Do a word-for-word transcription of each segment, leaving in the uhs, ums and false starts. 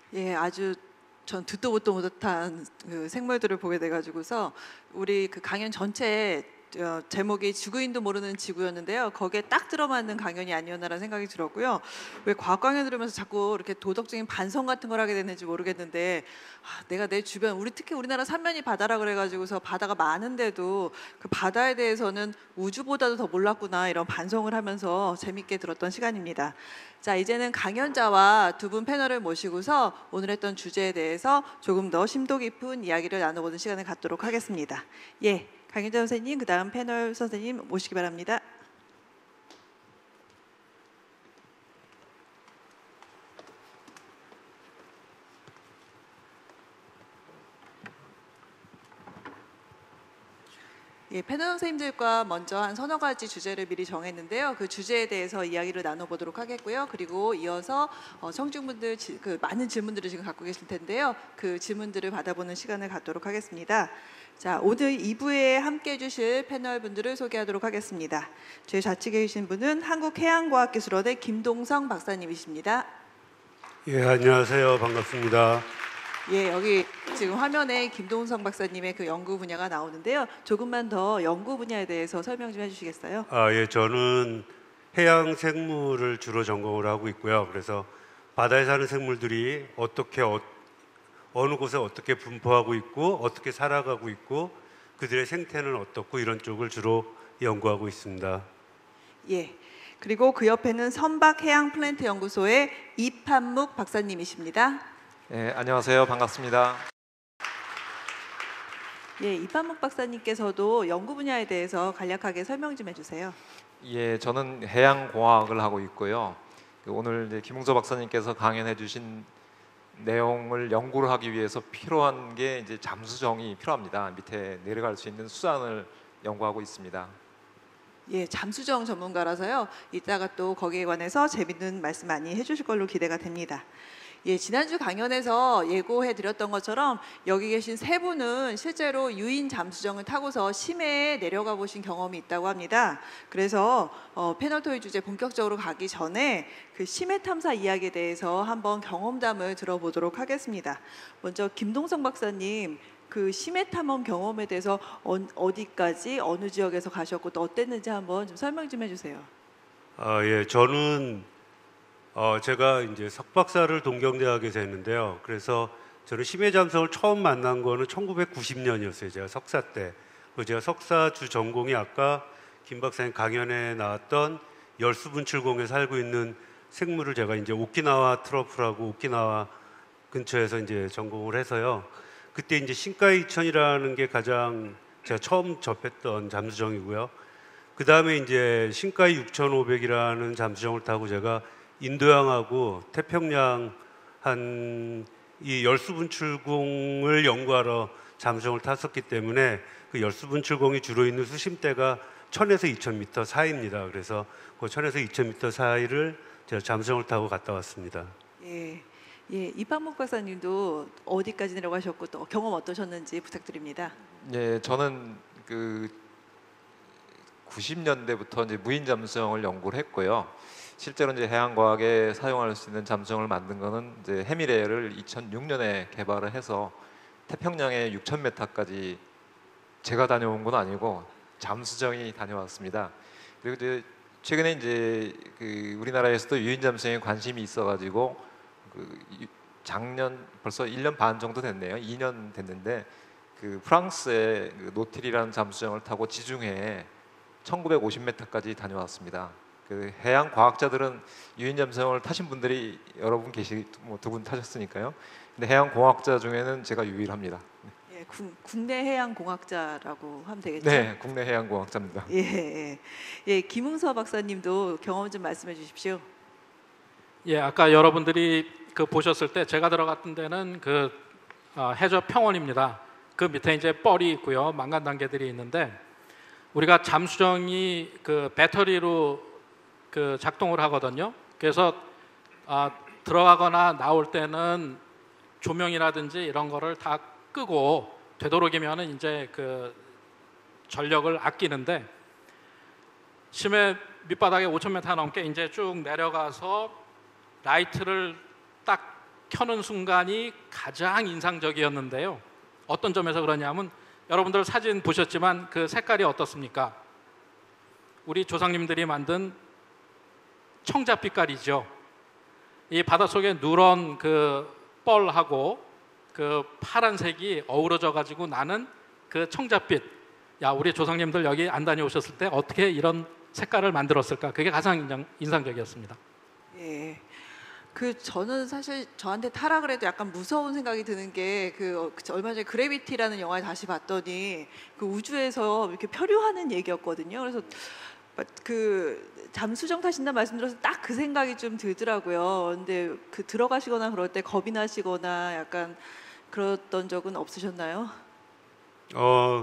예, 아주 전 듣도 보도 못한 그 생물들을 보게 돼가지고서 우리 그 강연 전체에 어, 제목이 지구인도 모르는 지구였는데요. 거기에 딱 들어맞는 강연이 아니었나라는 생각이 들었고요. 왜 과학 강연 들으면서 자꾸 이렇게 도덕적인 반성 같은 걸 하게 되는지 모르겠는데, 아, 내가 내 주변, 우리 특히 우리나라 삼면이 바다라 그래가지고서 바다가 많은데도 그 바다에 대해서는 우주보다도 더 몰랐구나, 이런 반성을 하면서 재밌게 들었던 시간입니다. 자, 이제는 강연자와 두 분 패널을 모시고서 오늘 했던 주제에 대해서 조금 더 심도 깊은 이야기를 나눠보는 시간을 갖도록 하겠습니다. 예. 강연자 선생님, 그 다음 패널 선생님 모시기 바랍니다. 예, 패널 선생님들과 먼저 한 서너 가지 주제를 미리 정했는데요. 그 주제에 대해서 이야기를 나눠보도록 하겠고요. 그리고 이어서 어, 청중분들 지, 그 많은 질문들을 지금 갖고 계실 텐데요. 그 질문들을 받아보는 시간을 갖도록 하겠습니다. 자, 오늘 이 부에 함께 해주실 패널 분들을 소개하도록 하겠습니다. 제 좌측에 계신 분은 한국해양과학기술원의 김동성 박사님이십니다. 예, 안녕하세요. 반갑습니다. 예, 여기 지금 화면에 김동성 박사님의 그 연구 분야가 나오는데요. 조금만 더 연구 분야에 대해서 설명 좀 해주시겠어요? 아, 예, 저는 해양 생물을 주로 전공을 하고 있고요. 그래서 바다에 사는 생물들이 어떻게 어, 어느 곳에 어떻게 분포하고 있고 어떻게 살아가고 있고 그들의 생태는 어떻고 이런 쪽을 주로 연구하고 있습니다. 예. 그리고 그 옆에는 선박해양플랜트연구소의 이판묵 박사님이십니다. 네, 안녕하세요. 반갑습니다. 예, 이판묵 박사님께서도 연구 분야에 대해서 간략하게 설명 좀 해주세요. 예, 저는 해양공학을 하고 있고요. 오늘 이제 김웅서 박사님께서 강연해 주신 내용을 연구를 하기 위해서 필요한 게 이제 잠수정이 필요합니다. 밑에 내려갈 수 있는 수단을 연구하고 있습니다. 예, 잠수정 전문가라서요. 이따가 또 거기에 관해서 재밌는 말씀 많이 해주실 걸로 기대가 됩니다. 예, 지난주 강연에서 예고해 드렸던 것처럼 여기 계신 세 분은 실제로 유인 잠수정을 타고서 심해에 내려가 보신 경험이 있다고 합니다. 그래서 어, 패널 토의 주제 본격적으로 가기 전에 그 심해 탐사 이야기에 대해서 한번 경험담을 들어보도록 하겠습니다. 먼저 김동성 박사님, 그 심해 탐험 경험에 대해서 어, 어디까지 어느 지역에서 가셨고 또 어땠는지 한번 좀 설명 좀 해주세요. 아, 예, 저는 어, 제가 이제 석박사를 동경대학에서 했는데요. 그래서 저는 심해 잠수정을 처음 만난 거는 천구백구십 년이었어요. 제가 석사 때. 그리고 제가 석사 주 전공이 아까 김 박사님 강연에 나왔던 열수분출공에 살고 있는 생물을 제가 이제 오키나와 트러플하고 오키나와 근처에서 이제 전공을 해서요. 그때 이제 신카이 이천이라는 게 가장 제가 처음 접했던 잠수정이고요. 그 다음에 이제 신카이 육천오백이라는 잠수정을 타고 제가 인도양하고 태평양 한 이 열수분출공을 연구하러 잠수정을 탔었기 때문에 그 열수분출공이 주로 있는 수심대가 천에서 이천 미터 사이입니다. 그래서 그 천에서 이천 미터 사이를 제가 잠수정을 타고 갔다 왔습니다. 예, 예, 이판묵 박사님도 어디까지 내려가셨고 또 경험 어떠셨는지 부탁드립니다. 예, 저는 그 구십 년대부터 이제 무인 잠수정을 연구를 했고요. 실제로 이제 해양과학에 사용할 수 있는 잠수정을 만든 거는 이제 해미레를 이천육 년에 개발을 해서 태평양에 육천 미터까지 제가 다녀온 건 아니고 잠수정이 다녀왔습니다. 그리고 이제 최근에 이제 그 우리나라에서도 유인 잠수정에 관심이 있어가지고 그 작년 벌써 일 년 반 정도 됐네요. 이 년 됐는데 그 프랑스의 그 노틸이라는 잠수정을 타고 지중해에 천구백오십 미터까지 다녀왔습니다. 그 해양 과학자들은 유인 잠수정을 타신 분들이 여러 분 계시, 뭐 두 분 타셨으니까요. 근데 해양 공학자 중에는 제가 유일합니다. 예, 구, 국내 해양 공학자라고 하면 되겠죠? 네, 국내 해양 공학자입니다. 예, 예, 예, 김웅서 박사님도 경험 좀 말씀해 주십시오. 예, 아까 여러분들이 그 보셨을 때 제가 들어갔던 데는 그 어, 해저 평원입니다. 그 밑에 이제 뻘이 있고요, 망간 단계들이 있는데 우리가 잠수정이 그 배터리로 그 작동을 하거든요. 그래서 아, 들어가거나 나올 때는 조명이라든지 이런 거를 다 끄고 되도록이면은 이제 그 전력을 아끼는데 심해 밑바닥에 오천 미터 넘게 이제 쭉 내려가서 라이트를 딱 켜는 순간이 가장 인상적이었는데요. 어떤 점에서 그러냐면 여러분들 사진 보셨지만 그 색깔이 어떻습니까? 우리 조상님들이 만든 청자빛깔이죠. 이 바닷속에 누런 그 뻘하고 그 파란색이 어우러져 가지고 나는 그 청자빛. 야, 우리 조상님들 여기 안 다녀오셨을 때 어떻게 이런 색깔을 만들었을까? 그게 가장 인상, 인상적이었습니다. 예. 그 저는 사실 저한테 타락을 해도 약간 무서운 생각이 드는 게 그 얼마 전에 그래비티라는 영화를 다시 봤더니 그 우주에서 이렇게 표류하는 얘기였거든요. 그래서 그 잠수정 타신다 말씀 들어서 딱 그 생각이 좀 들더라고요. 근데 그 들어가시거나 그럴 때 겁이 나시거나 약간 그랬던 적은 없으셨나요? 어,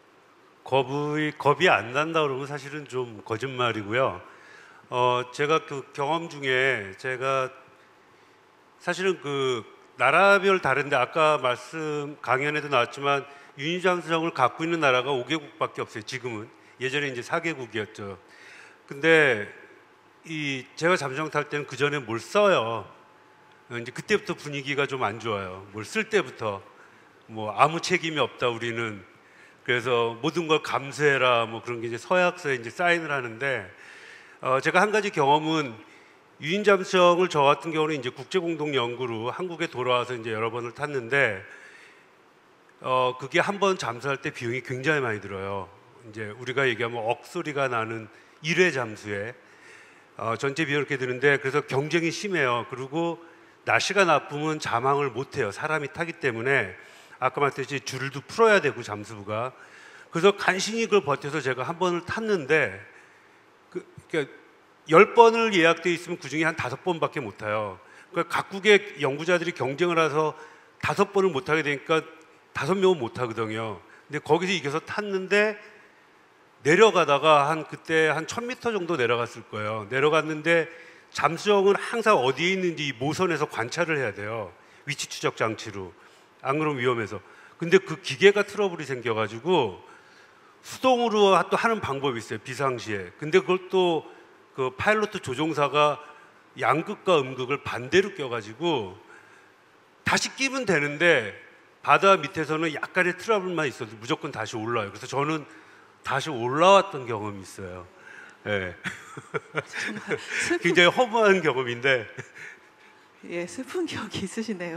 겁이 겁이 안 난다 그러면 사실은 좀 거짓말이고요. 어, 제가 그 경험 중에 제가 사실은 그 나라별 다른데 아까 말씀 강연에도 나왔지만 유인잠수정을 갖고 있는 나라가 오 개국밖에 없어요. 지금은. 예전에 이제 사 개국이었죠. 근데 이 제가 잠수정 탈 때는 그 전에 뭘 써요. 이제 그때부터 분위기가 좀 안 좋아요. 뭘 쓸 때부터 뭐 아무 책임이 없다 우리는. 그래서 모든 걸 감수해라 뭐 그런 게 이제 서약서에 이제 사인을 하는데 어 제가 한 가지 경험은 유인잠수정을 저 같은 경우는 이제 국제공동연구로 한국에 돌아와서 이제 여러 번을 탔는데 어 그게 한 번 잠수할 때 비용이 굉장히 많이 들어요. 이제 우리가 얘기하면 억소리가 나는 일 회 잠수에 어 전체 비용이 이렇게 드는데 그래서 경쟁이 심해요. 그리고 날씨가 나쁘면 자망을 못 해요. 사람이 타기 때문에 아까 말했듯이 줄도 풀어야 되고 잠수부가 그래서 간신히 그걸 버텨서 제가 한 번을 탔는데 그 그러니까 열 번을 예약돼 있으면 그 중에 한 다섯 번밖에 못 타요. 그러니까 각국의 연구자들이 경쟁을 해서 다섯 번을 못 타게 되니까 다섯 명은 못 타거든요. 근데 거기서 이겨서 탔는데 내려가다가 한 그때 한 천 미터 정도 내려갔을 거예요. 내려갔는데 잠수정은 항상 어디에 있는지 이 모선에서 관찰을 해야 돼요. 위치 추적 장치로. 안 그러면 위험해서. 근데 그 기계가 트러블이 생겨가지고 수동으로 또 하는 방법이 있어요. 비상시에. 근데 그걸 또 그 파일로트 조종사가 양극과 음극을 반대로 껴가지고 다시 끼면 되는데 바다 밑에서는 약간의 트러블만 있어도 무조건 다시 올라와요. 그래서 저는 다시 올라왔던 경험이 있어요. 네. 굉장히 허무한 경험인데 예, 슬픈 기억이 있으시네요.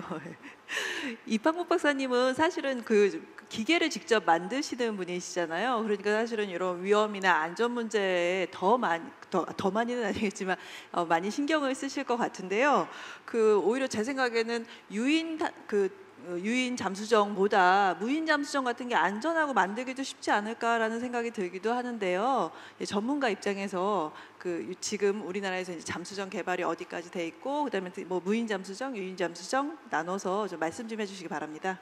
이팡목 박사님은 사실은 그 기계를 직접 만드시는 분이시잖아요. 그러니까 사실은 이런 위험이나 안전 문제에 더 많이 더, 더 많이는 아니겠지만 어, 많이 신경을 쓰실 것 같은데요. 그 오히려 제 생각에는 유인 타- 그 어, 유인 잠수정보다 무인 잠수정 같은 게 안전하고 만들기도 쉽지 않을까라는 생각이 들기도 하는데요. 예, 전문가 입장에서 그 유- 지금 우리나라에서 이제 잠수정 개발이 어디까지 돼 있고 그다음에 뭐 무인 잠수정, 유인 잠수정 나눠서 좀 말씀 좀 해주시기 바랍니다.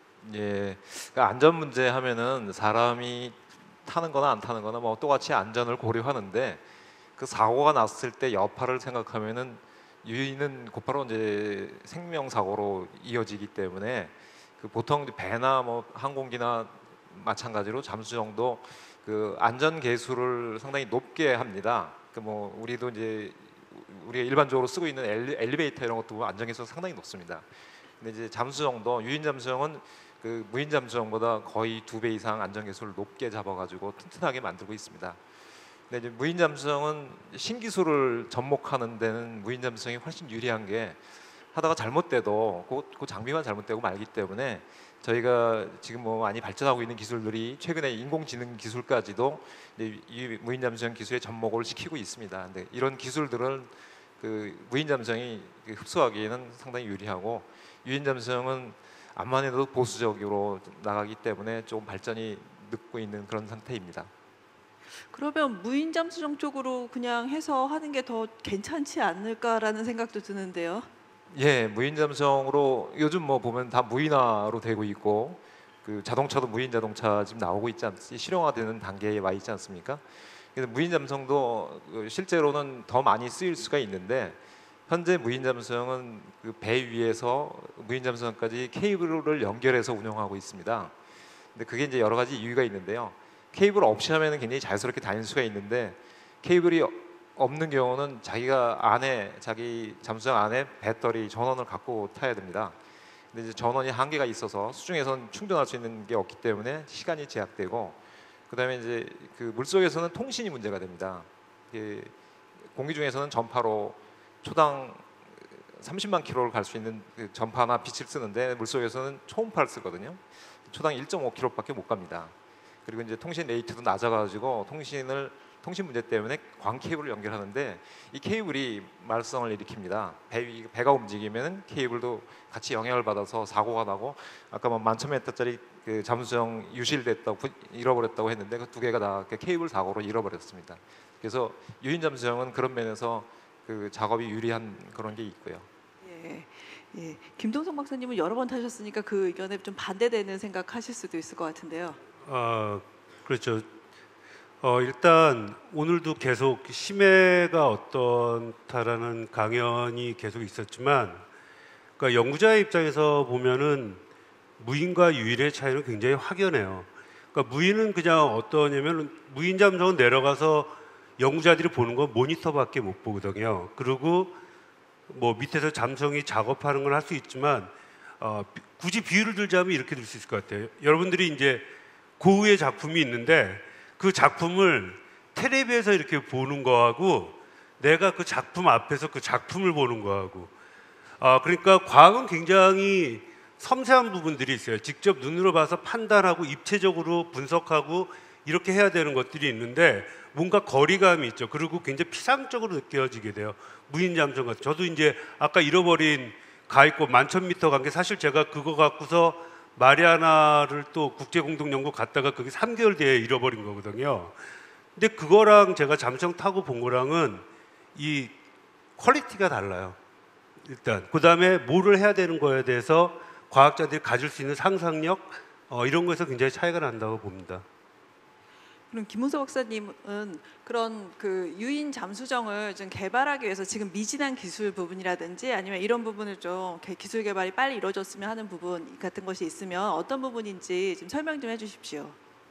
예, 그러니까 안전 문제 하면은 사람이 타는 거나 안 타는 거나 뭐 똑같이 안전을 고려하는데 그 사고가 났을 때 여파를 생각하면은 유인은 곧바로 이제 생명 사고로 이어지기 때문에 그 보통 배나 뭐 항공기나 마찬가지로 잠수정도 그 안전 계수를 상당히 높게 합니다. 그 뭐 우리도 이제 우리가 일반적으로 쓰고 있는 엘리, 엘리베이터 이런 것도 안전 계수가 상당히 높습니다. 근데 이제 잠수정도 유인 잠수정은 그 무인 잠수정보다 거의 두 배 이상 안전 계수를 높게 잡아가지고 튼튼하게 만들고 있습니다. 근데 이제 무인 잠수정은 신기술을 접목하는 데는 무인 잠수정이 훨씬 유리한 게 하다가 잘못돼도 그, 그 장비만 잘못되고 말기 때문에 저희가 지금 뭐 많이 발전하고 있는 기술들이 최근에 인공지능 기술까지도 이제 이 무인 잠수정 기술에 접목을 시키고 있습니다. 근데 이런 기술들은 그 무인 잠수정이 흡수하기에는 상당히 유리하고 유인 잠수정은 암만 해도 보수적으로 나가기 때문에 조금 발전이 늦고 있는 그런 상태입니다. 그러면 무인 잠수정 쪽으로 그냥 해서 하는 게 더 괜찮지 않을까라는 생각도 드는데요. 예, 무인 잠수정으로 요즘 뭐 보면 다 무인화로 되고 있고 그 자동차도 무인 자동차 지금 나오고 있지 않습니까? 실용화되는 단계에 와 있지 않습니까? 그래서 무인 잠수정도 그 실제로는 더 많이 쓰일 수가 있는데 현재 무인 잠수정은 그 배 위에서 무인 잠수정까지 케이블을 연결해서 운영하고 있습니다. 근데 그게 이제 여러 가지 이유가 있는데요. 케이블 없이 하면 굉장히 자연스럽게 다닐 수가 있는데 케이블이 없는 경우는 자기가 안에 자기 잠수정 안에 배터리 전원을 갖고 타야 됩니다. 근데 이제 전원이 한계가 있어서 수중에서는 충전할 수 있는 게 없기 때문에 시간이 제약되고, 그다음에 이제 그 물속에서는 통신이 문제가 됩니다. 이게 공기 중에서는 전파로 초당 삼십만 킬로를 갈 수 있는 그 전파나 빛을 쓰는데 물속에서는 초음파를 쓰거든요. 초당 일 점 오 킬로미터밖에 못 갑니다. 그리고 이제 통신 레이트도 낮아가지고 통신을 통신 문제 때문에 광 케이블을 연결하는데 이 케이블이 말썽을 일으킵니다. 배, 위- 배가 움직이면 케이블도 같이 영향을 받아서 사고가 나고, 아까 뭐 만천미터짜리 그 잠수정 유실됐다고 부- 잃어버렸다고 했는데 그 두 개가 다 케이블 사고로 잃어버렸습니다. 그래서 유인 잠수정은 그런 면에서 그 작업이 유리한 그런 게 있고요. 예, 예. 김동성 박사님은 여러 번 타셨으니까 그 의견에 좀 반대되는 생각하실 수도 있을 것 같은데요. 아, 그렇죠. 어, 일단 오늘도 계속 심해가 어떻다라는 강연이 계속 있었지만, 그러니까 연구자의 입장에서 보면은 무인과 유인의 차이는 굉장히 확연해요. 그러니까 무인은 그냥 어떠냐면 무인 잠수정은 내려가서 연구자들이 보는 건 모니터밖에 못 보거든요. 그리고 뭐 밑에서 잠수정이 작업하는 건 할 수 있지만, 어, 비- 굳이 비유를 들자면 이렇게 들 수 있을 것 같아요. 여러분들이 이제 고흐의 작품이 있는데 그 작품을 텔레비에서 이렇게 보는 거하고 내가 그 작품 앞에서 그 작품을 보는 거하고, 아, 그러니까 과학은 굉장히 섬세한 부분들이 있어요. 직접 눈으로 봐서 판단하고 입체적으로 분석하고 이렇게 해야 되는 것들이 있는데 뭔가 거리감이 있죠. 그리고 굉장히 피상적으로 느껴지게 돼요. 무인 잠수정 같은. 저도 이제 아까 잃어버린 가있고 만천미터 간 게 사실 제가 그거 갖고서 마리아나를 또 국제공동연구 갔다가 그게 삼 개월 뒤에 잃어버린 거거든요. 근데 그거랑 제가 잠수정 타고 본 거랑은 이 퀄리티가 달라요. 일단 그 다음에 뭐를 해야 되는 거에 대해서 과학자들이 가질 수 있는 상상력, 어, 이런 거에서 굉장히 차이가 난다고 봅니다. 그럼 김문서 박사님은 그런 그 유인 잠수정을 좀 개발하기 위해서 지금 미진한 기술 부분이라든지 아니면 이런 부분을 좀 개- 기술 개발이 빨리 이루어졌으면 하는 부분 같은 것이 있으면 어떤 부분인지 좀 설명 좀 해주십시오.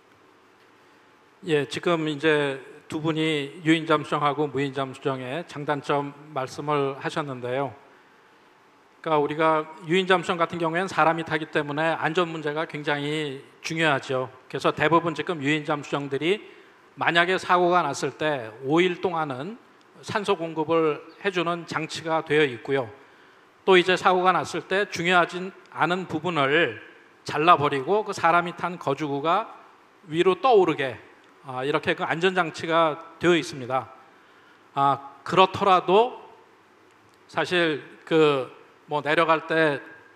예, 지금 이제 두 분이 유인 잠수정하고 무인 잠수정의 장단점 말씀을 하셨는데요. 그러니까 우리가 유인 잠수정 같은 경우에는 사람이 타기 때문에 안전 문제가 굉장히 중요하죠. 그래서 대부분 지금 유인 잠수정들이 만약에 사고가 났을 때 오 일 동안은 산소 공급을 해주는 장치가 되어 있고요. 또 이제 사고가 났을 때 중요하진 않은 부분을 잘라버리고 그 사람이 탄 거주구가 위로 떠오르게, 아, 이렇게 그 안전장치가 되어 있습니다. 아, 그렇더라도 사실 그 뭐 내려갈 때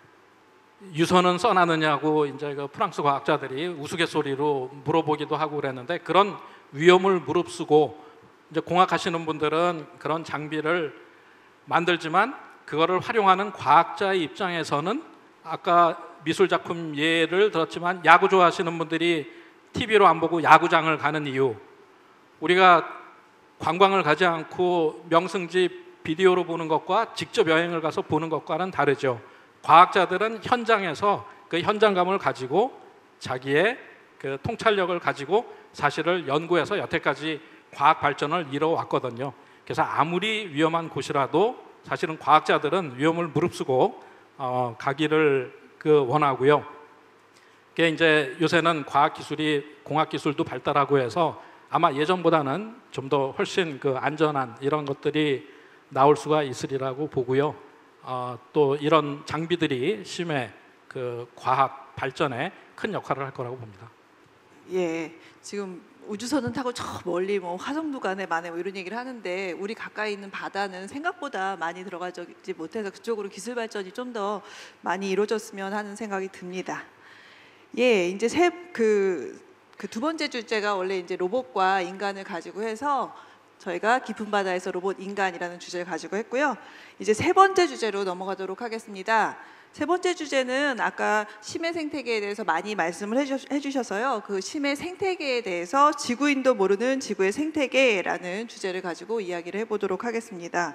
유선은 써놨느냐고 이제 그 프랑스 과학자들이 우스갯소리로 물어보기도 하고 그랬는데, 그런 위험을 무릅쓰고 이제 공학하시는 분들은 그런 장비를 만들지만 그거를 활용하는 과학자의 입장에서는 아까 미술 작품 예를 들었지만 야구 좋아하시는 분들이 티비로 안 보고 야구장을 가는 이유, 우리가 관광을 가지 않고 명승지 비디오로 보는 것과 직접 여행을 가서 보는 것과는 다르죠. 과학자들은 현장에서 그 현장감을 가지고 자기의 그 통찰력을 가지고 사실을 연구해서 여태까지 과학 발전을 이뤄왔거든요. 그래서 아무리 위험한 곳이라도 사실은 과학자들은 위험을 무릅쓰고 어, 가기를 그 원하고요. 그게 이제 요새는 과학 기술이 공학 기술도 발달하고 해서 아마 예전보다는 좀 더 훨씬 그 안전한 이런 것들이 나올 수가 있으리라고 보고요. 어, 또 이런 장비들이 심해 그 과학 발전에 큰 역할을 할 거라고 봅니다. 예, 지금 우주선은 타고 저 멀리 뭐 화성도 가네 마네 뭐 이런 얘기를 하는데 우리 가까이 있는 바다는 생각보다 많이 들어가지 못해서 그쪽으로 기술 발전이 좀 더 많이 이루어졌으면 하는 생각이 듭니다. 예, 이제 세 그 그 두 번째 주제가 원래 이제 로봇과 인간을 가지고 해서 저희가 깊은 바다에서 로봇 인간이라는 주제를 가지고 했고요. 이제 세 번째 주제로 넘어가도록 하겠습니다. 세 번째 주제는 아까 심해 생태계에 대해서 많이 말씀을 해주, 해주셔서요. 그 심해 생태계에 대해서 지구인도 모르는 지구의 생태계라는 주제를 가지고 이야기를 해보도록 하겠습니다.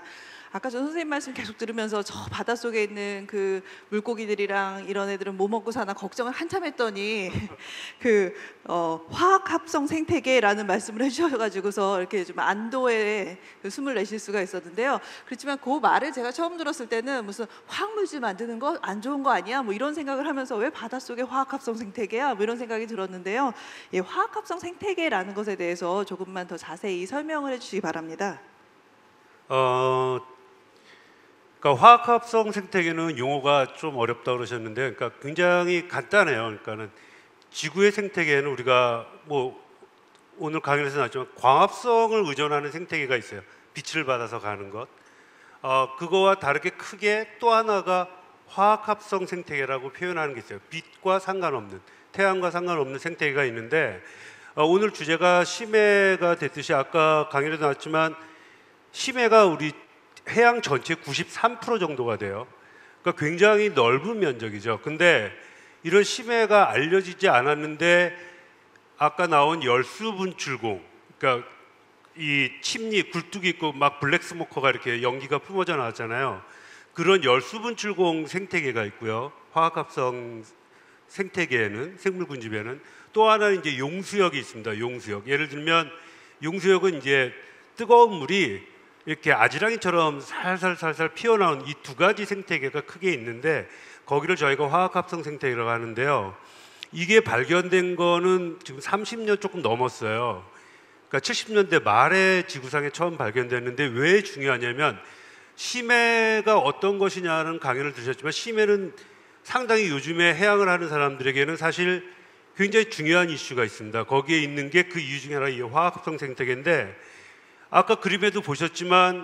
아까 전 선생님 말씀 계속 들으면서 저 바닷속에 있는 그 물고기들이랑 이런 애들은 뭐 먹고 사나 걱정을 한참 했더니 그 어, 화학 합성 생태계라는 말씀을 해주셔가지고서 이렇게 좀 안도의 그 숨을 내쉴 수가 있었는데요. 그렇지만 그 말을 제가 처음 들었을 때는 무슨 화학물질 만드는 거 안 좋은 거 아니야? 뭐 이런 생각을 하면서 왜 바닷속에 화학 합성 생태계야? 뭐 이런 생각이 들었는데요. 예, 화학 합성 생태계라는 것에 대해서 조금만 더 자세히 설명을 해주시기 바랍니다. 어, 그러니까 화학합성 생태계는 용어가 좀 어렵다고 그러셨는데, 그러니까 굉장히 간단해요. 그러니까는 지구의 생태계는 우리가 뭐 오늘 강연에서 나왔지만 광합성을 의존하는 생태계가 있어요. 빛을 받아서 가는 것. 어, 그거와 다르게 크게 또 하나가 화학합성 생태계라고 표현하는 게 있어요. 빛과 상관없는, 태양과 상관없는 생태계가 있는데, 어, 오늘 주제가 심해가 됐듯이 아까 강연에도 나왔지만 심해가 우리 해양 전체 구십삼 퍼센트 정도가 돼요. 그러니까 굉장히 넓은 면적이죠. 근데 이런 심해가 알려지지 않았는데 아까 나온 열수 분출공, 그러니까 이 침리 굴뚝이 있고 막 블랙 스모커가 이렇게 연기가 뿜어져 나왔잖아요. 그런 열수 분출공 생태계가 있고요. 화학합성 생태계에는, 생물군집에는 또 하나는 이제 용수역이 있습니다. 용수역. 예를 들면 용수역은 이제 뜨거운 물이 이렇게 아지랑이처럼 살살살살 피어나온 이 두 가지 생태계가 크게 있는데 거기를 저희가 화학합성 생태계라고 하는데요. 이게 발견된 거는 지금 삼십 년 조금 넘었어요. 그러니까 칠십 년대 말에 지구상에 처음 발견됐는데 왜 중요하냐면 심해가 어떤 것이냐는 강연을 들으셨지만 심해는 상당히 요즘에 해양을 하는 사람들에게는 사실 굉장히 중요한 이슈가 있습니다. 거기에 있는 게 그 이유 중에 하나가 이 화학합성 생태계인데 아까 그림에도 보셨지만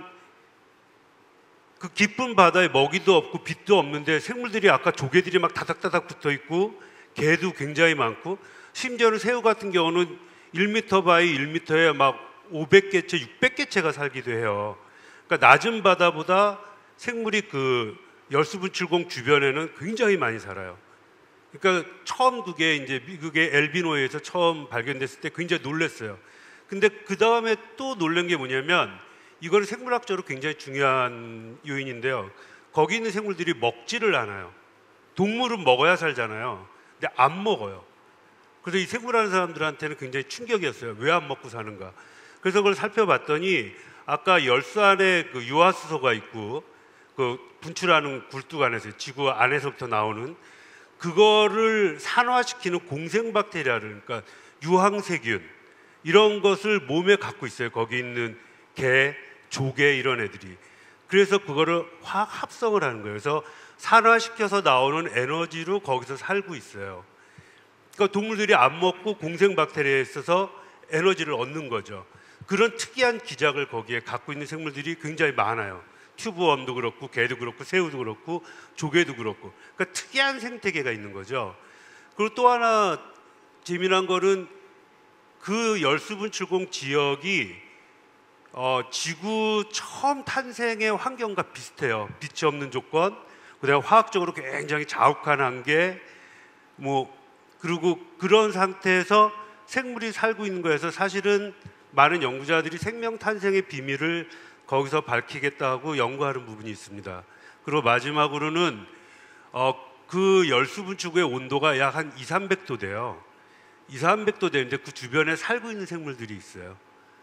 그 깊은 바다에 먹이도 없고 빛도 없는데 생물들이 아까 조개들이 막 다닥다닥 붙어 있고 개도 굉장히 많고 심지어는 새우 같은 경우는 일 미터 바이 일 미터에 막 오백 개체, 육백 개체가 살기도 해요. 그러니까 낮은 바다보다 생물이 그 열수분출공 주변에는 굉장히 많이 살아요. 그러니까 처음 그게 이제 미국의 엘비노에서 처음 발견됐을 때 굉장히 놀랐어요. 근데 그 다음에 또 놀란 게 뭐냐면 이거는 생물학적으로 굉장히 중요한 요인인데요. 거기 있는 생물들이 먹지를 않아요. 동물은 먹어야 살잖아요. 근데 안 먹어요. 그래서 이 생물하는 사람들한테는 굉장히 충격이었어요. 왜 안 먹고 사는가. 그래서 그걸 살펴봤더니 아까 열수 안에 그 유화수소가 있고 그 분출하는 굴뚝 안에서 지구 안에서부터 나오는 그거를 산화시키는 공생박테리아를 그러니까 유황세균 이런 것을 몸에 갖고 있어요. 거기 있는 개, 조개 이런 애들이. 그래서 그거를 화학 합성을 하는 거예요. 그래서 산화시켜서 나오는 에너지로 거기서 살고 있어요. 그러니까 동물들이 안 먹고 공생박테리아에 있어서 에너지를 얻는 거죠. 그런 특이한 기작을 거기에 갖고 있는 생물들이 굉장히 많아요. 튜브웜도 그렇고 개도 그렇고 새우도 그렇고 조개도 그렇고 그러니까 특이한 생태계가 있는 거죠. 그리고 또 하나 재미난 거는 그 열수분출공 지역이 어, 지구 처음 탄생의 환경과 비슷해요. 빛이 없는 조건, 그다음에 화학적으로 굉장히 자욱한 한계, 뭐 그리고 그런 상태에서 생물이 살고 있는 거에서 사실은 많은 연구자들이 생명 탄생의 비밀을 거기서 밝히겠다고 연구하는 부분이 있습니다. 그리고 마지막으로는 어, 그 열수분출구의 온도가 약 한 이삼백 도 돼요. 이삼백 도 되는데 그 주변에 살고 있는 생물들이 있어요.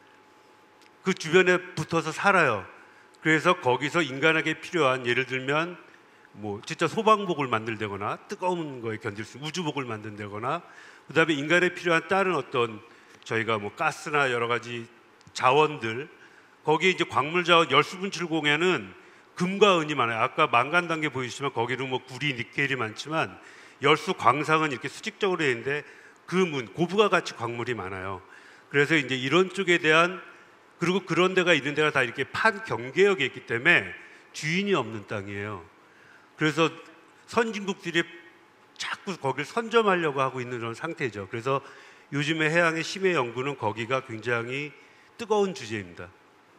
그 주변에 붙어서 살아요. 그래서 거기서 인간에게 필요한 예를 들면 뭐 진짜 소방복을 만들거나 뜨거운 거에 견딜 수 있는 우주복을 만든다거나 그다음에 인간에 필요한 다른 어떤 저희가 뭐 가스나 여러 가지 자원들 거기에 이제 광물 자원 열수분출공에는 금과 은이 많아요. 아까 망간 단계 보이시면 거기는 뭐 구리, 니켈이 많지만 열수 광상은 이렇게 수직적으로 되어 있는데 금은 고부가 가치 광물이 많아요. 그래서 이제 이런 쪽에 대한 그리고 그런 데가 있는 데가 다 이렇게 판 경계역에 있기 때문에 주인이 없는 땅이에요. 그래서 선진국들이 자꾸 거기를 선점하려고 하고 있는 그런 상태죠. 그래서 요즘에 해양의 심해 연구는 거기가 굉장히 뜨거운 주제입니다.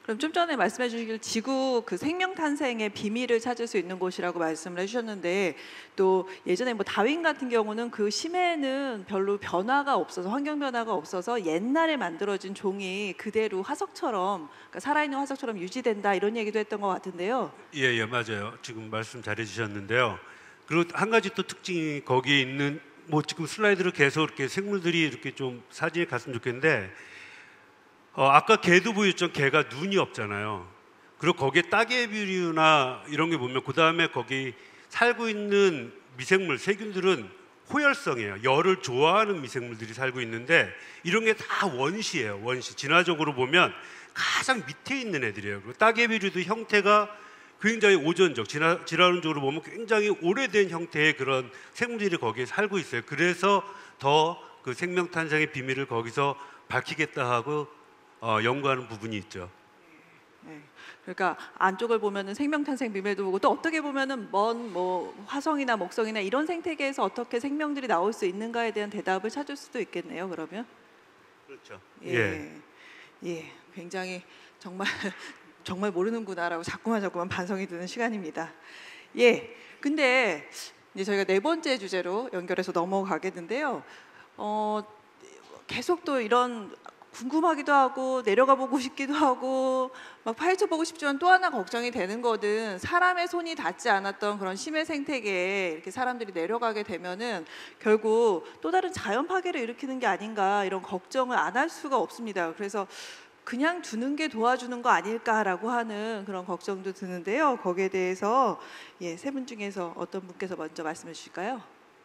그럼 좀 전에 말씀해 주시길 지구 그 생명 탄생의 비밀을 찾을 수 있는 곳이라고 말씀을 해주셨는데, 또 예전에 뭐 다윈 같은 경우는 그 심해는 별로 변화가 없어서, 환경 변화가 없어서 옛날에 만들어진 종이 그대로 화석처럼, 그러니까 살아있는 화석처럼 유지된다, 이런 얘기도 했던 것 같은데요. 예, 예, 맞아요. 지금 말씀 잘해 주셨는데요. 그리고 한 가지 또 특징이 거기에 있는, 뭐 지금 슬라이드를 계속 이렇게 생물들이 이렇게 좀 사진에 갔으면 좋겠는데, 어, 아까 개도 보였죠. 개가 눈이 없잖아요. 그리고 거기에 따개비류나 이런 게 보면 그 다음에 거기 살고 있는 미생물, 세균들은 호열성이에요. 열을 좋아하는 미생물들이 살고 있는데 이런 게 다 원시예요. 원시. 진화적으로 보면 가장 밑에 있는 애들이에요. 그리고 따개비류도 형태가 굉장히 오전적, 진화, 진화론적으로 보면 굉장히 오래된 형태의 그런 생물들이 거기에 살고 있어요. 그래서 더 그 생명 탄생의 비밀을 거기서 밝히겠다 하고 어, 연구하는 부분이 있죠. 네. 그러니까 안쪽을 보면은 생명 탄생 비밀도 보고, 또 어떻게 보면은 먼 뭐 화성이나 목성이나 이런 생태계에서 어떻게 생명들이 나올 수 있는가에 대한 대답을 찾을 수도 있겠네요. 그러면. 그렇죠. 예. 예. 예. 굉장히 정말 정말 모르는구나라고 자꾸만 자꾸만 반성이 드는 시간입니다. 예. 근데 이제 저희가 네 번째 주제로 연결해서 넘어가겠는데요. 어, 계속 또 이런 궁금하기도 하고 내려가 보고 싶기도 하고 막 파헤쳐 보고 싶지만, 또 하나 걱정이 되는 거는 사람의 손이 닿지 않았던 그런 심해 생태계에 이렇게 사람들이 내려가게 되면은 결국 또 다른 자연 파괴를 일으키는 게 아닌가, 이런 걱정을 안 할 수가 없습니다. 그래서 그냥 두는 게 도와주는 거 아닐까라고 하는 그런 걱정도 드는데요. 거기에 대해서 예, 세 분 중에서 어떤 분께서 먼저 말씀해 주실까요?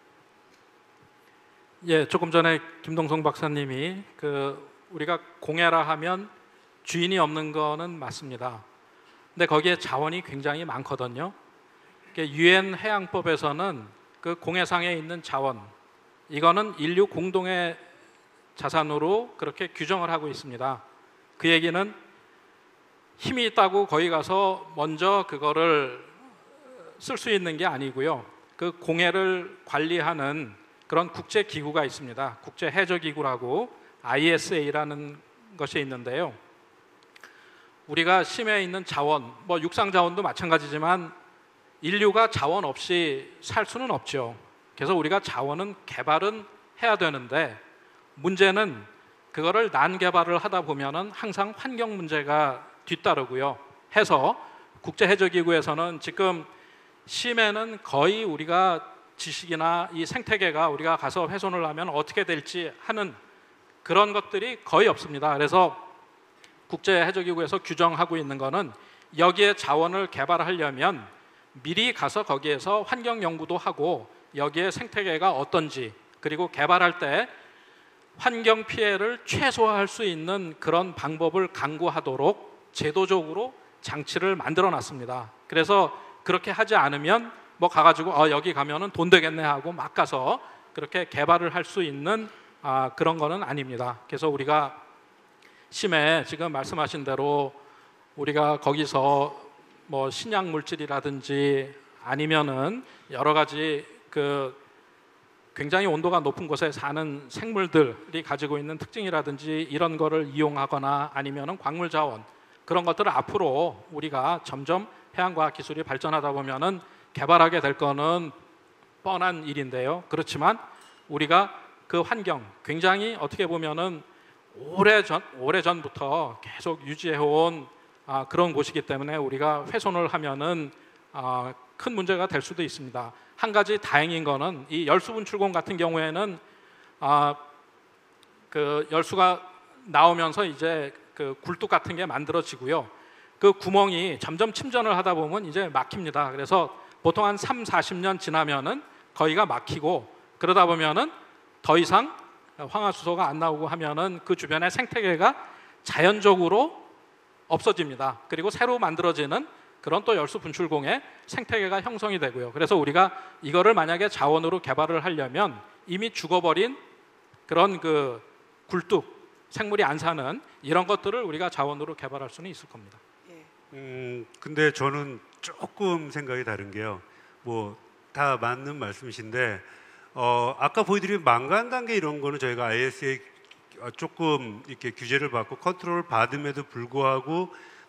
예, 조금 전에 김동성 박사님이 그 우리가 공해라 하면 주인이 없는 거는 맞습니다. 근데 거기에 자원이 굉장히 많거든요. 유엔 해양법에서는 그 공해상에 있는 자원, 이거는 인류 공동의 자산으로 그렇게 규정을 하고 있습니다. 그 얘기는 힘이 있다고 거기 가서 먼저 그거를 쓸 수 있는 게 아니고요. 그 공해를 관리하는 그런 국제 기구가 있습니다. 국제 해저 기구라고 아이에스에이라는 것이 있는데요. 우리가 심해에 있는 자원, 뭐 육상 자원도 마찬가지지만 인류가 자원 없이 살 수는 없죠. 그래서 우리가 자원은 개발은 해야 되는데, 문제는 그거를 난개발을 하다 보면은 항상 환경 문제가 뒤따르고요. 해서 국제 해저 기구에서는 지금 심해는 거의 우리가 지식이나 이 생태계가 우리가 가서 훼손을 하면 어떻게 될지 하는 그런 것들이 거의 없습니다. 그래서 국제해저기구에서 규정하고 있는 거는 여기에 자원을 개발하려면 미리 가서 거기에서 환경 연구도 하고 여기에 생태계가 어떤지, 그리고 개발할 때 환경 피해를 최소화할 수 있는 그런 방법을 강구하도록 제도적으로 장치를 만들어 놨습니다. 그래서 그렇게 하지 않으면 뭐 가가지고 어, 여기 가면은 돈 되겠네 하고 막 가서 그렇게 개발을 할 수 있는 아, 그런 거는 아닙니다. 그래서 우리가 심해 지금 말씀하신 대로 우리가 거기서 뭐 신약 물질이라든지 아니면은 여러 가지 그 굉장히 온도가 높은 곳에 사는 생물들이 가지고 있는 특징이라든지 이런 거를 이용하거나 아니면은 광물 자원, 그런 것들을 앞으로 우리가 점점 해양과학 기술이 발전하다 보면은 개발하게 될 거는 뻔한 일인데요. 그렇지만 우리가 그 환경 굉장히 어떻게 보면은 오래전 오래전부터 계속 유지해온 아, 그런 곳이기 때문에 우리가 훼손을 하면은 아, 큰 문제가 될 수도 있습니다. 한 가지 다행인 거는 이 열수 분출공 같은 경우에는 아, 그 열수가 나오면서 이제 그 굴뚝 같은 게 만들어지고요. 그 구멍이 점점 침전을 하다 보면 이제 막힙니다. 그래서 보통 한 삼, 사십 년 지나면은 거기가 막히고, 그러다 보면은 더 이상 황화수소가 안 나오고 하면은 그 주변의 생태계가 자연적으로 없어집니다. 그리고 새로 만들어지는 그런 또 열수 분출공의 생태계가 형성이 되고요. 그래서 우리가 이거를 만약에 자원으로 개발을 하려면 이미 죽어버린 그런 그 굴뚝, 생물이 안 사는 이런 것들을 우리가 자원으로 개발할 수는 있을 겁니다. 음, 근데 저는 조금 생각이 다른 게요. 뭐 다 맞는 말씀이신데, 어, 아까 보여드린 망간 단계 이런 거는 저희가 아이에스에이 조금 이렇게 규제를 받고 컨트롤을 받음에도 불구하고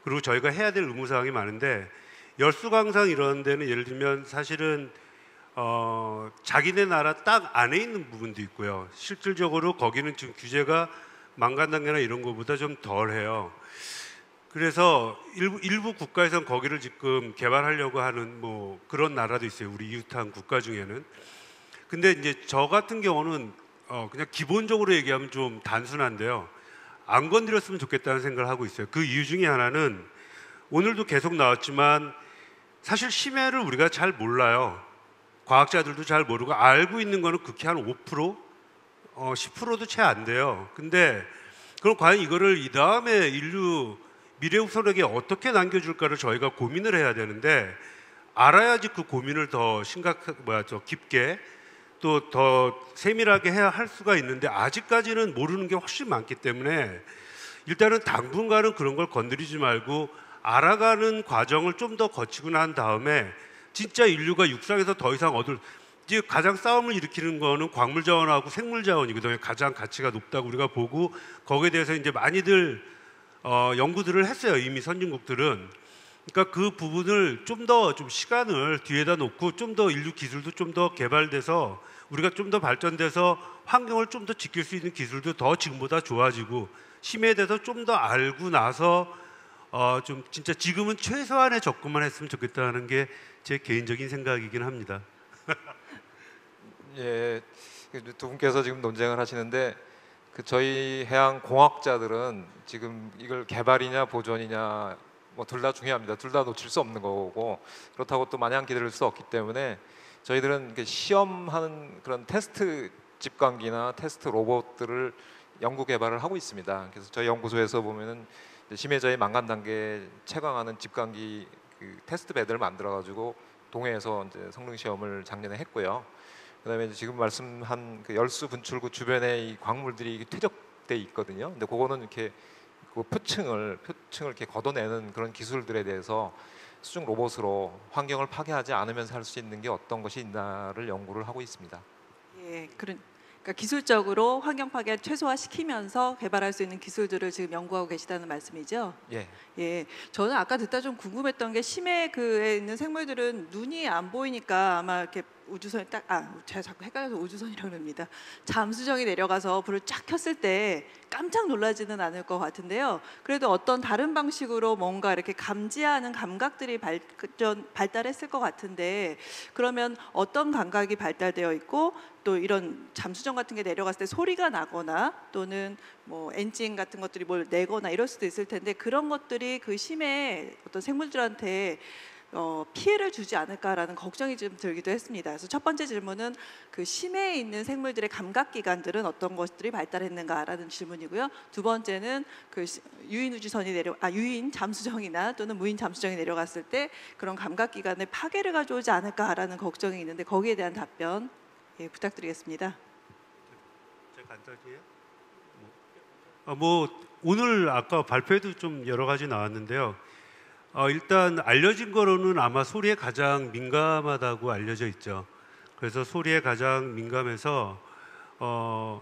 그리고 저희가 해야 될 의무사항이 많은데 열수광산 이런 데는 예를 들면 사실은 어, 자기네 나라 딱 안에 있는 부분도 있고요. 실질적으로 거기는 지금 규제가 망간 단계나 이런 것보다 좀 덜해요. 그래서 일부, 일부 국가에선 거기를 지금 개발하려고 하는 뭐 그런 나라도 있어요. 우리 이웃한 국가 중에는. 근데 이제 저 같은 경우는 어, 그냥 기본적으로 얘기하면 좀 단순한데요. 안 건드렸으면 좋겠다는 생각을 하고 있어요. 그 이유 중에 하나는 오늘도 계속 나왔지만 사실 심해를 우리가 잘 몰라요. 과학자들도 잘 모르고 알고 있는 거는 극히 한 오 퍼센트, 어, 십 퍼센트도 채 안 돼요. 근데 그럼 과연 이거를 이 다음에 인류 미래 후손에게 어떻게 남겨줄까를 저희가 고민을 해야 되는데 알아야지 그 고민을 더 심각, 뭐야, 저 깊게 또 더 세밀하게 해야 할 수가 있는데 아직까지는 모르는 게 훨씬 많기 때문에 일단은 당분간은 그런 걸 건드리지 말고 알아가는 과정을 좀 더 거치고 난 다음에 진짜 인류가 육상에서 더 이상 얻을 이제 가장 싸움을 일으키는 거는 광물 자원하고 생물 자원이거든요. 가장 가치가 높다고 우리가 보고 거기에 대해서 이제 많이들 어, 연구들을 했어요. 이미 선진국들은. 그러니까 그 부분을 좀 더 좀 시간을 뒤에다 놓고 좀 더 인류 기술도 좀 더 개발돼서 우리가 좀 더 발전돼서 환경을 좀 더 지킬 수 있는 기술도 더 지금보다 좋아지고 심해에 대해서 좀 더 알고 나서 어, 좀 진짜 지금은 최소한의 접근만 했으면 좋겠다는 게 제 개인적인 생각이긴 합니다. 예, 두 분께서 지금 논쟁을 하시는데 그 저희 해양 공학자들은 지금 이걸 개발이냐 보존이냐 뭐 둘 다 중요합니다. 둘 다 놓칠 수 없는 거고 그렇다고 또 마냥 기다릴 수 없기 때문에 저희들은 이렇게 시험하는 그런 테스트 집광기나 테스트 로봇들을 연구 개발을 하고 있습니다. 그래서 저희 연구소에서 보면은 심해저의 망간 단계 채광하는 집광기 그 테스트 베드를 만들어 가지고 동해에서 이제 성능 시험을 작년에 했고요. 그다음에 이제 지금 말씀한 그 열수 분출구 주변에 이 광물들이 퇴적돼 있거든요. 근데 그거는 이렇게 그 표층을 표층을 이렇게 걷어내는 그런 기술들에 대해서 수중 로봇으로 환경을 파괴하지 않으면서 할 수 있는 게 어떤 것이 있나를 연구를 하고 있습니다. 예, 그런 그러니까 기술적으로 환경 파괴 최소화시키면서 개발할 수 있는 기술들을 지금 연구하고 계시다는 말씀이죠. 예. 예, 저는 아까 듣다 좀 궁금했던 게 심해 그에 있는 생물들은 눈이 안 보이니까 아마 이렇게 우주선이 딱, 아, 제가 자꾸 헷갈려서 우주선이라고 합니다. 잠수정이 내려가서 불을 쫙 켰을 때 깜짝 놀라지는 않을 것 같은데요. 그래도 어떤 다른 방식으로 뭔가 이렇게 감지하는 감각들이 발전, 발달했을 것 같은데 그러면 어떤 감각이 발달되어 있고 또 이런 잠수정 같은 게 내려갔을 때 소리가 나거나 또는 뭐 엔진 같은 것들이 뭘 내거나 이럴 수도 있을 텐데 그런 것들이 그 심해 어떤 생물들한테 어, 피해를 주지 않을까라는 걱정이 좀 들기도 했습니다. 그래서 첫 번째 질문은 그 심해에 있는 생물들의 감각 기관들은 어떤 것들이 발달했는가라는 질문이고요. 두 번째는 그 유인 우주선이 내려 아 유인 잠수정이나 또는 무인 잠수정이 내려갔을 때 그런 감각 기관에 파괴를 가져오지 않을까라는 걱정이 있는데 거기에 대한 답변 예, 부탁드리겠습니다. 제가 간단히 해요? 뭐, 어, 뭐 오늘 아까 발표에도 좀 여러 가지 나왔는데요. 어, 일단 알려진 거로는 아마 소리에 가장 민감하다고 알려져 있죠. 그래서 소리에 가장 민감해서 어,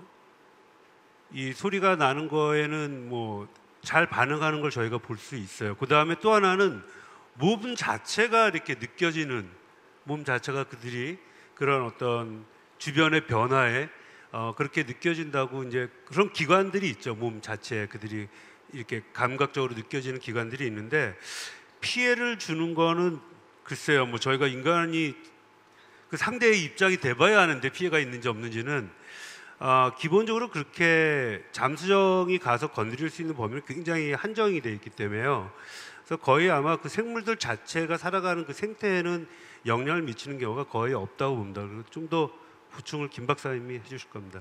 이 소리가 나는 거에는 뭐 잘 반응하는 걸 저희가 볼 수 있어요. 그 다음에 또 하나는 몸 자체가 이렇게 느껴지는 몸 자체가 그들이 그런 어떤 주변의 변화에 어, 그렇게 느껴진다고 이제 그런 기관들이 있죠. 몸 자체에 그들이 이렇게 감각적으로 느껴지는 기관들이 있는데 피해를 주는 거는 글쎄요. 뭐 저희가 인간이 그 상대의 입장이 돼봐야 하는데 피해가 있는지 없는지는 어, 기본적으로 그렇게 잠수정이 가서 건드릴 수 있는 범위는 굉장히 한정이 되어 있기 때문에요. 그래서 거의 아마 그 생물들 자체가 살아가는 그 생태에는 영향을 미치는 경우가 거의 없다고 봅니다. 좀 더 보충을 김 박사님이 해주실 겁니다.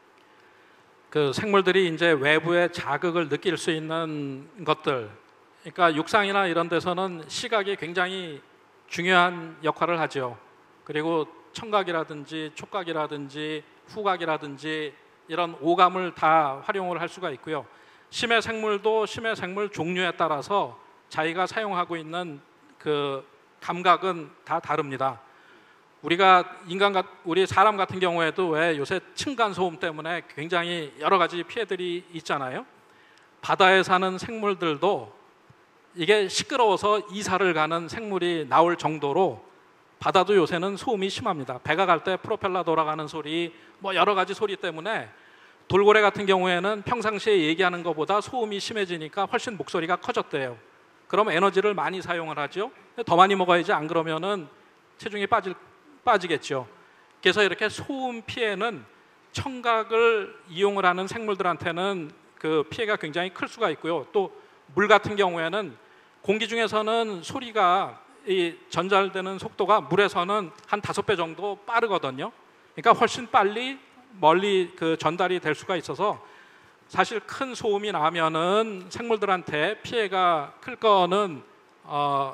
그 생물들이 이제 외부의 자극을 느낄 수 있는 것들, 그러니까 육상이나 이런 데서는 시각이 굉장히 중요한 역할을 하죠. 그리고 청각이라든지 촉각이라든지 후각이라든지 이런 오감을 다 활용을 할 수가 있고요. 심해 생물도 심해 생물 종류에 따라서 자기가 사용하고 있는 그 감각은 다 다릅니다. 우리가 인간 같 우리 사람 같은 경우에도 왜 요새 층간 소음 때문에 굉장히 여러 가지 피해들이 있잖아요. 바다에 사는 생물들도 이게 시끄러워서 이사를 가는 생물이 나올 정도로 바다도 요새는 소음이 심합니다. 배가 갈 때 프로펠러 돌아가는 소리, 뭐 여러 가지 소리 때문에 돌고래 같은 경우에는 평상시에 얘기하는 것보다 소음이 심해지니까 훨씬 목소리가 커졌대요. 그럼 에너지를 많이 사용을 하죠. 더 많이 먹어야지, 안 그러면은 체중이 빠질, 빠지겠죠. 그래서 이렇게 소음 피해는 청각을 이용을 하는 생물들한테는 그 피해가 굉장히 클 수가 있고요. 또 물 같은 경우에는 공기 중에서는 소리가 이 전달되는 속도가 물에서는 한 다섯 배 정도 빠르거든요. 그러니까 훨씬 빨리 멀리 그 전달이 될 수가 있어서 사실 큰 소음이 나면은 생물들한테 피해가 클 거는 어,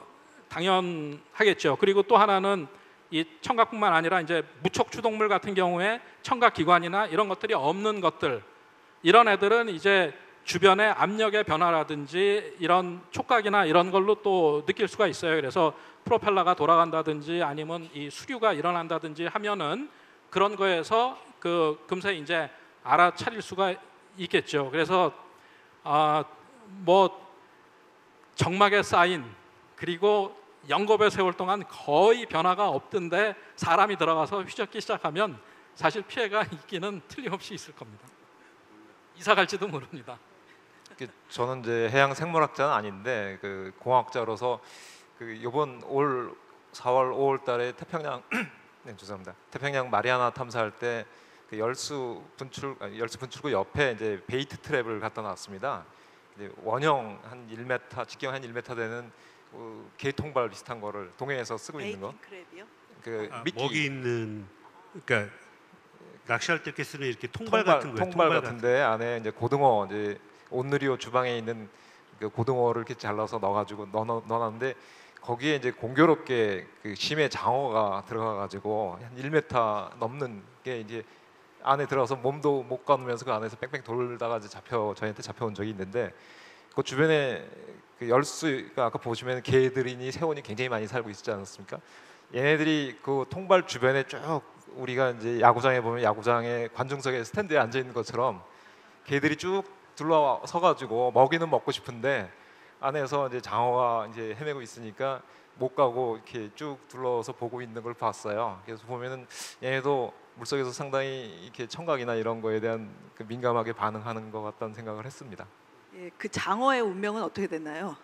당연하겠죠. 그리고 또 하나는 이 청각뿐만 아니라 이제 무척 추동물 같은 경우에 청각 기관이나 이런 것들이 없는 것들, 이런 애들은 이제 주변의 압력의 변화라든지 이런 촉각이나 이런 걸로 또 느낄 수가 있어요. 그래서 프로펠러가 돌아간다든지 아니면 이 수류가 일어난다든지 하면은 그런 거에서 그 금세 이제 알아차릴 수가 있겠죠. 그래서 아, 뭐 정막에 쌓인, 그리고 영겁의 세월 동안 거의 변화가 없던데 사람이 들어가서 휘젓기 시작하면 사실 피해가 있기는 틀림없이 있을 겁니다. 이사 갈지도 모릅니다. 그 저는 이제 해양 생물학자는 아닌데 그 공학자로서 그 이번 올 사월 오월달에 태평양 네, 죄송합니다. 태평양 마리아나 탐사할 때 그 열수 분출 아니, 열수 분출구 옆에 이제 베이트 트랩을 갖다 놨습니다. 이제 원형 한 일 미터, 직경 한 일 미터 되는 그 개 통발 비슷한 거를 동해에서 쓰고 있는 거. 크랩이요? 그 아, 미끼 먹이 있는, 그러니까 낚시할 때 이렇게 쓰는 이렇게 통발, 통발 같은 거예요. 통발 통발 같은데 안에 이제 고등어, 이제 온누리호 주방에 있는 그 고등어를 이렇게 잘라서 넣어가지고 넣어 넣어놨는데 거기에 이제 공교롭게 그 심해 장어가 들어가가지고 한 일 미터 넘는 게 이제 안에 들어가서 몸도 못 가누면서 그 안에서 뺑뺑 돌다가 이제 잡혀 저희한테 잡혀온 적이 있는데 그 주변에 그 열수가 아까 보시면 개들이니 새우니 굉장히 많이 살고 있지 않습니까? 얘네들이 그 통발 주변에 쭉 우리가 이제 야구장에 보면 야구장에 관중석에 스탠드에 앉아 있는 것처럼 개들이 쭉 둘러서 가지고 먹이는 먹고 싶은데 안에서 이제 장어가 이제 헤매고 있으니까 못 가고 이렇게 쭉 둘러서 보고 있는 걸 봤어요. 그래서 보면은 얘네도 물속에서 상당히 이렇게 청각이나 이런 거에 대한 그 민감하게 반응하는 것 같다는 생각을 했습니다. 예, 그 장어의 운명은 어떻게 됐나요?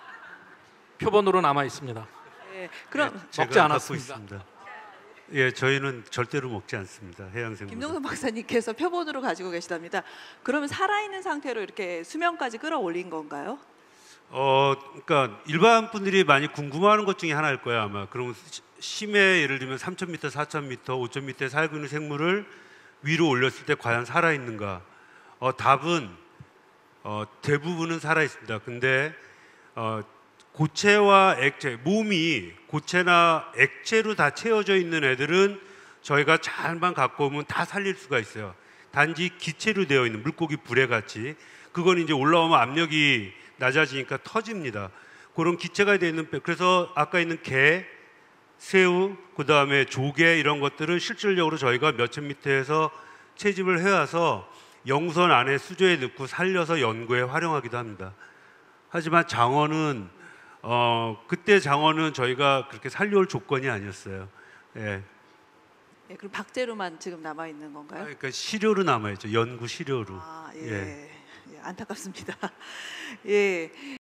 표본으로 남아 있습니다. 예, 그럼 예, 제가 먹지 갖고 않았습니다. 있습니다. 예, 저희는 절대로 먹지 않습니다. 해양생물. 김동선 박사님께서 표본으로 가지고 계시답니다. 그러면 살아있는 상태로 이렇게 수명까지 끌어올린 건가요? 어, 그러니까 일반 분들이 많이 궁금해하는 것 중에 하나일 거야 아마. 그럼 심해 예를 들면 삼천 미터, 사천 미터, 오천 미터에 살고 있는 생물을 위로 올렸을 때 과연 살아 있는가? 어, 답은 어, 대부분은 살아 있습니다. 근데 어, 고체와 액체, 몸이 고체나 액체로 다 채워져 있는 애들은 저희가 잘만 갖고 오면 다 살릴 수가 있어요. 단지 기체로 되어 있는 물고기 불에 같이, 그건 이제 올라오면 압력이 낮아지니까 터집니다. 그런 기체가 되어 있는, 그래서 아까 있는 게, 새우, 그 다음에 조개 이런 것들은 실질적으로 저희가 몇천 미터에서 채집을 해와서 영선 안에 수조에 넣고 살려서 연구에 활용하기도 합니다. 하지만 장어는 어, 그때 장어는 저희가 그렇게 살려올 조건이 아니었어요. 예. 예, 그럼 박제로만 지금 남아 있는 건가요? 그러니까 시료로 남아있죠. 연구 시료로. 아, 예. 예. 예, 안타깝습니다. 예.